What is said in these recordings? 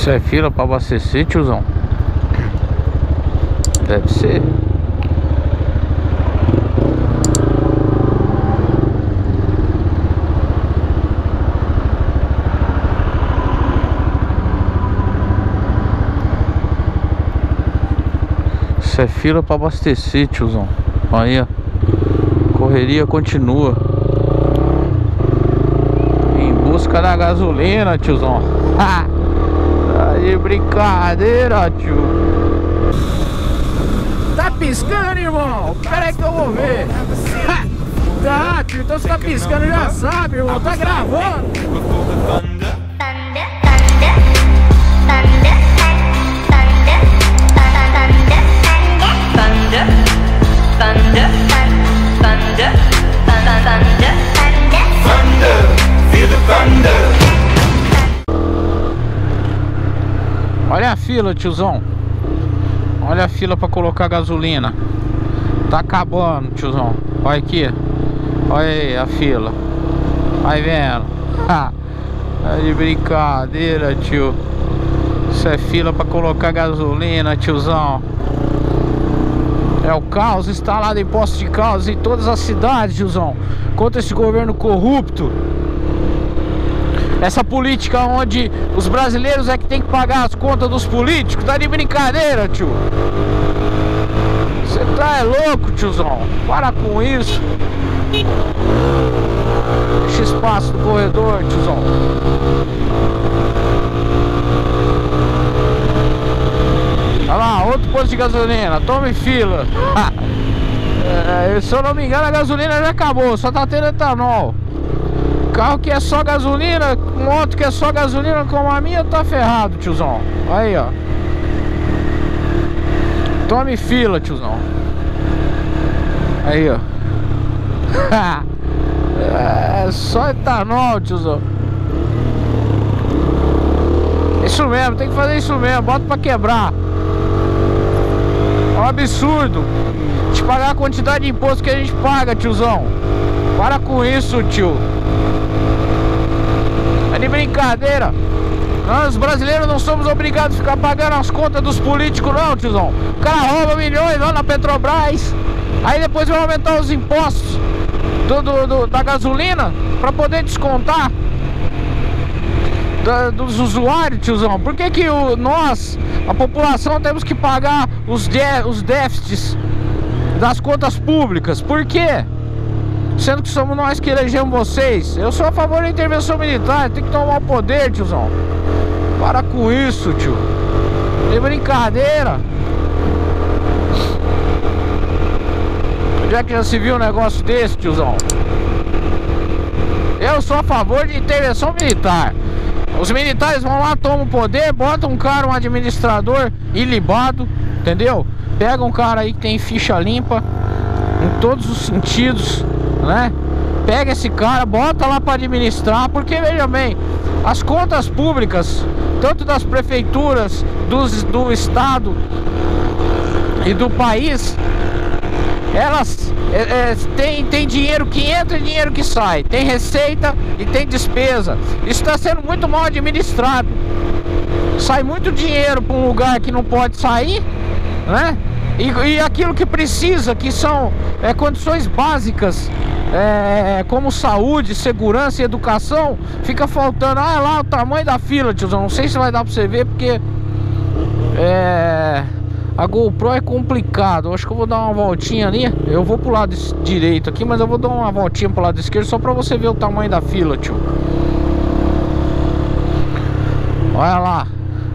Isso é fila pra abastecer, tiozão? Deve ser. Isso é fila pra abastecer, tiozão. Aí, ó. Correria continua. Em busca da gasolina, tiozão. Ha! Tá de brincadeira, tio. Tá piscando, irmão? Pera aí que eu vou ver. Ha! Tá, tio. Então você tá piscando, já sabe, irmão. Tá gravando. Olha a fila, tiozão. Olha a fila pra colocar gasolina. Tá acabando, tiozão. Olha aqui. Olha aí a fila. Vai vendo. Tá de brincadeira, tio. Isso é fila pra colocar gasolina, tiozão. É o caos instalado em postos de caos em todas as cidades, tiozão. Contra esse governo corrupto. Essa política onde os brasileiros é que tem que pagar as contas dos políticos. Tá de brincadeira, tio. Você tá louco, tiozão. Para com isso. Deixa espaço no corredor, tiozão. Olha lá, outro posto de gasolina. Tome fila. Se eu não me engano, a gasolina já acabou. Só tá tendo etanol. Carro que é só gasolina, moto que é só gasolina como a minha, tá ferrado, tiozão. Aí, ó. Tome fila, tiozão. Aí, ó. É só etanol, tiozão. Isso mesmo, tem que fazer isso mesmo. Bota pra quebrar. É um absurdo de pagar a quantidade de imposto que a gente paga, tiozão. Para com isso, tio. É de brincadeira. Nós brasileiros não somos obrigados a ficar pagando as contas dos políticos, não, tiozão. O cara rouba milhões lá na Petrobras. Aí depois vai aumentar os impostos da gasolina pra poder descontar dos usuários, tiozão. Por que que nós, a população, temos que pagar os déficits das contas públicas? Por quê? Sendo que somos nós que elegemos vocês. Eu sou a favor da intervenção militar. Tem que tomar o poder, tiozão. Para com isso, tio. De brincadeira. Onde é que já se viu um negócio desse, tiozão? Eu sou a favor de intervenção militar. Os militares vão lá, tomam o poder, botam um cara, um administrador ilibado, entendeu? Pega um cara aí que tem ficha limpa em todos os sentidos, né? Pega esse cara, bota lá para administrar. Porque, veja bem, as contas públicas, tanto das prefeituras, do estado e do país, elas tem dinheiro que entra e dinheiro que sai. Tem receita e tem despesa. Isso está sendo muito mal administrado. Sai muito dinheiro para um lugar que não pode sair, né? E aquilo que precisa, que são condições básicas, como saúde, segurança e educação, fica faltando. Ah, lá o tamanho da fila, tiozão. Não sei se vai dar pra você ver, porque a GoPro é complicado. Eu acho que eu vou dar uma voltinha ali. Eu vou pro lado direito aqui, mas eu vou dar uma voltinha pro lado esquerdo, só pra você ver o tamanho da fila, tio. Olha lá.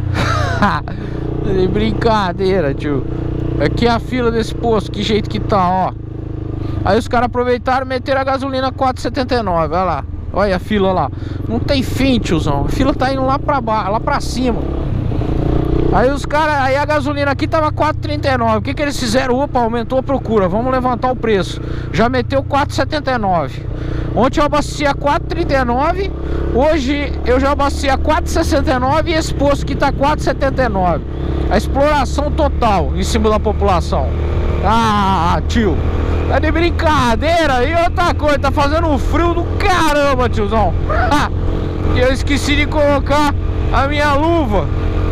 Brincadeira, tio. Aqui é a fila desse posto, que jeito que tá, ó. Aí os caras aproveitaram e meteram a gasolina 4,79, olha lá. Olha a fila lá. Não tem fim, tiozão. A fila tá indo lá pra baixo, lá pra cima. Aí os caras, aí a gasolina aqui tava 4,39. O que que eles fizeram? Opa, aumentou a procura, vamos levantar o preço. Já meteu 4,79. Ontem eu abasteci a 4,39. Hoje eu já abasteci a 4,69. E esse posto aqui tá 4,79. A exploração total em cima da população. Ah, tio, tá de brincadeira. E outra coisa, tá fazendo um frio do caramba, tiozão. E eu esqueci de colocar a minha luva.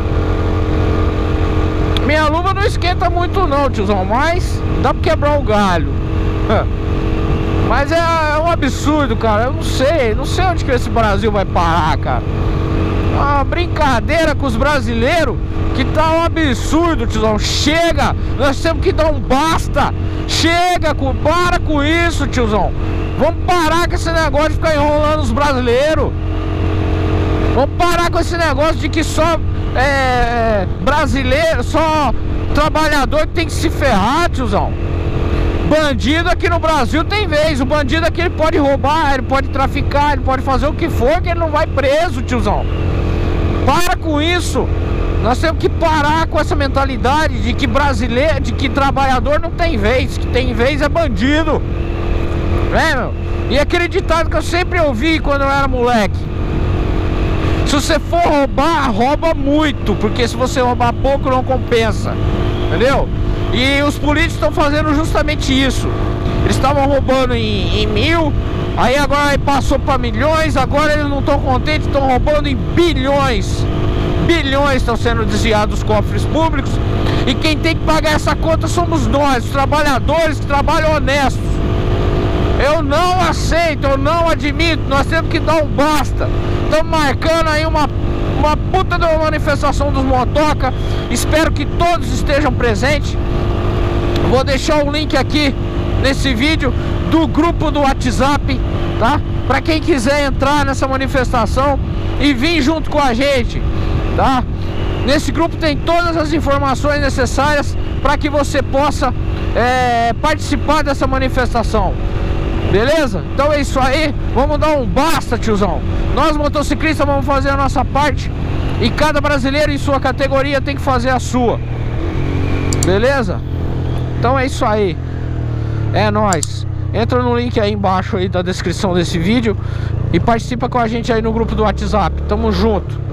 Minha luva não esquenta muito não, tiozão, mas dá pra quebrar o galho. Mas é um absurdo, cara. Eu não sei onde que esse Brasil vai parar, cara. Uma brincadeira com os brasileiros que tá um absurdo, tiozão. Chega, nós temos que dar um basta. Chega, para com isso, tiozão. Vamos parar com esse negócio de ficar enrolando os brasileiros. Vamos parar com esse negócio de que só brasileiro, só trabalhador que tem que se ferrar, tiozão. Bandido aqui no Brasil tem vez. O bandido aqui ele pode roubar, ele pode traficar, ele pode fazer o que for, que ele não vai preso, tiozão. Para com isso. Nós temos que parar com essa mentalidade de que brasileiro, de que trabalhador não tem vez. Que tem vez é bandido. Meu? E aquele ditado que eu sempre ouvi quando eu era moleque: se você for roubar, rouba muito, porque se você roubar pouco não compensa. Entendeu? E os políticos estão fazendo justamente isso. Eles estavam roubando em 1000, aí agora passou para milhões. Agora eles não estão contentes, estão roubando em bilhões. Bilhões estão sendo desviados dos cofres públicos. E quem tem que pagar essa conta somos nós, os trabalhadores que trabalham honestos. Eu não aceito, eu não admito. Nós temos que dar um basta. Estamos marcando aí uma puta de uma manifestação dos motoca. Espero que todos estejam presentes. Vou deixar o link aqui nesse vídeo do grupo do WhatsApp, tá? Para quem quiser entrar nessa manifestação e vir junto com a gente, tá? Nesse grupo tem todas as informações necessárias para que você possa participar dessa manifestação. Beleza? Então é isso aí. Vamos dar um basta, tiozão. Nós motociclistas vamos fazer a nossa parte. E cada brasileiro em sua categoria tem que fazer a sua. Beleza? Então é isso aí. É nóis. Entra no link aí embaixo aí da descrição desse vídeo e participa com a gente aí no grupo do WhatsApp. Tamo junto.